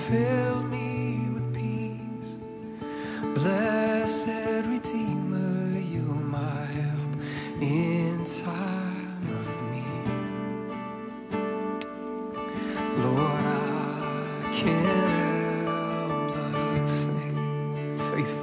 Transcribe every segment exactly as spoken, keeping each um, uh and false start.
filled me with peace. Blessed Redeemer, you're my help in time of need. Lord, I can't help but sing, faithful.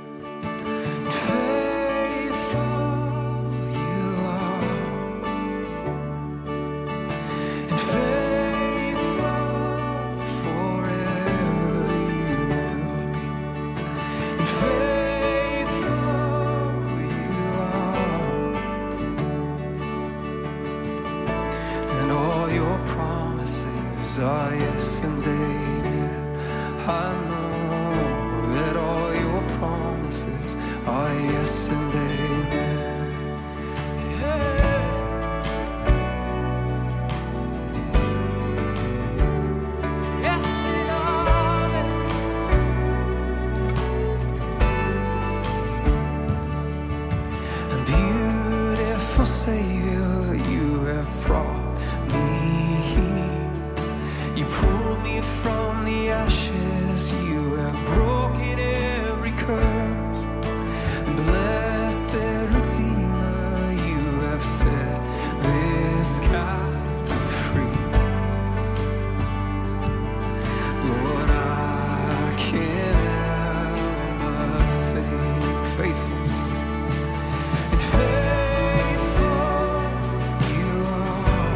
Are yes and amen. I know that all your promises are yes and amen. Yeah. Yes and amen. And beautiful Savior, you have brought me here. You pulled me from the ashes, you have broken every curse. Blessed Redeemer, you have set this captive free. Lord, I can't help but sing, faithful. And faithful you are.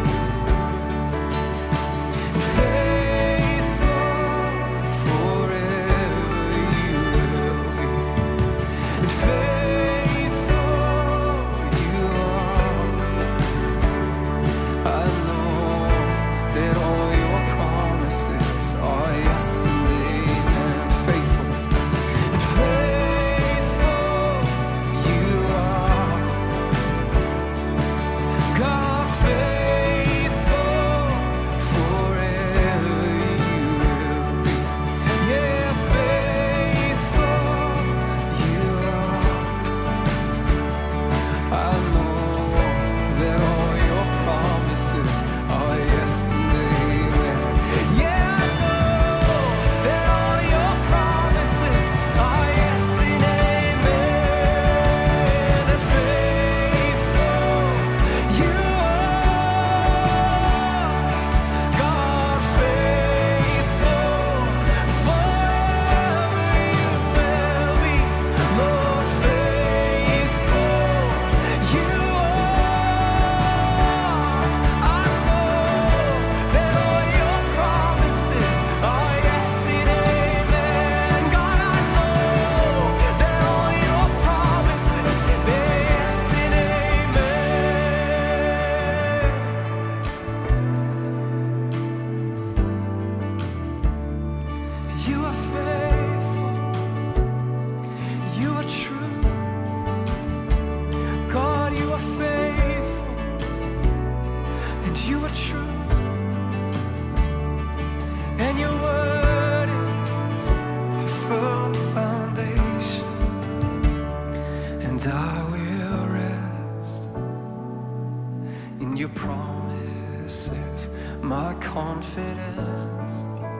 Confidence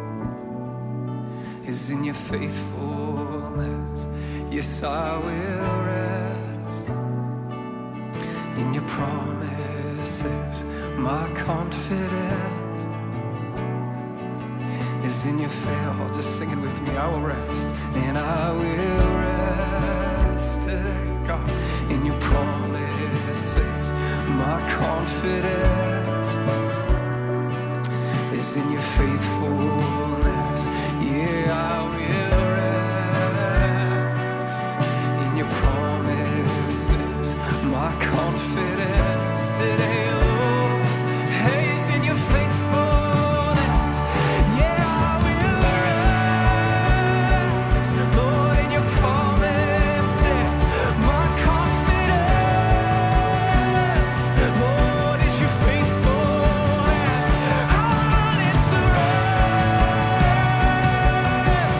is in your faithfulness. Yes, I will rest in your promises. My confidence is in your faith. Just sing it with me. I will rest, and I will rest, God, in your promises. My confidence is in your faithfulness. Yeah, I will rest in your promises. My confidence today, Lord, is in your faithfulness. Yeah, I will rest, Lord, in your promises. My confidence, Lord, is your faithfulness. I run into rest.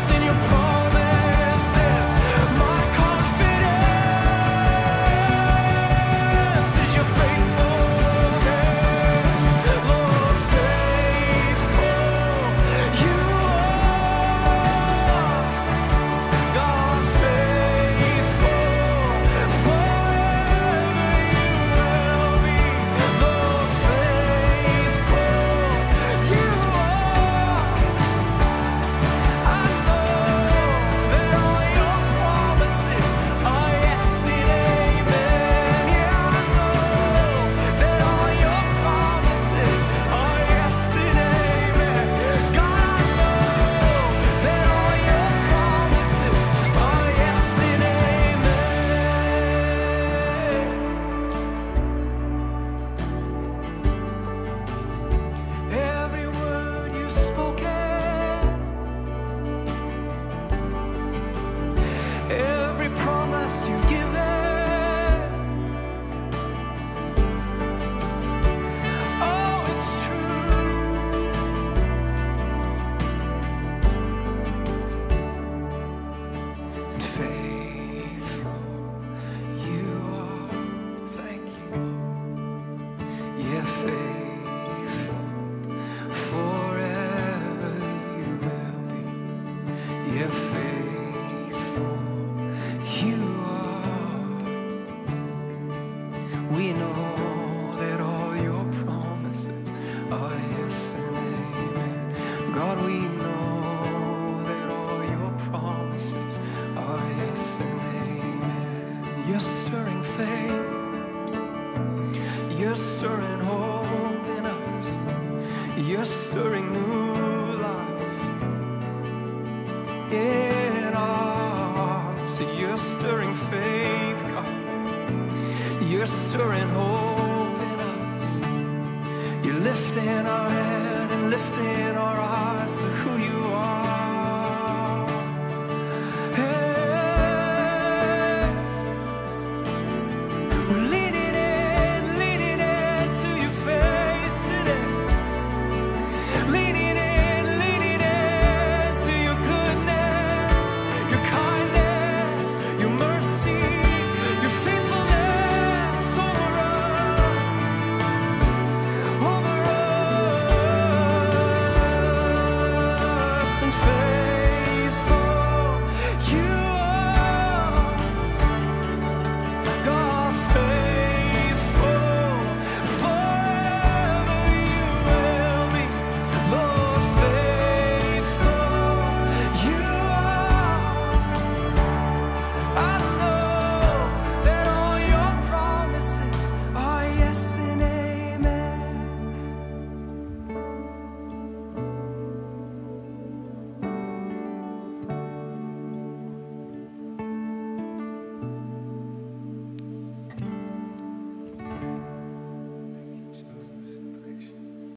God, we know that all your promises are yes and amen. You're stirring faith, you're stirring hope in us, you're stirring new life in our hearts. You're stirring faith, God, you're stirring hope in us. You're lifting our head and lifting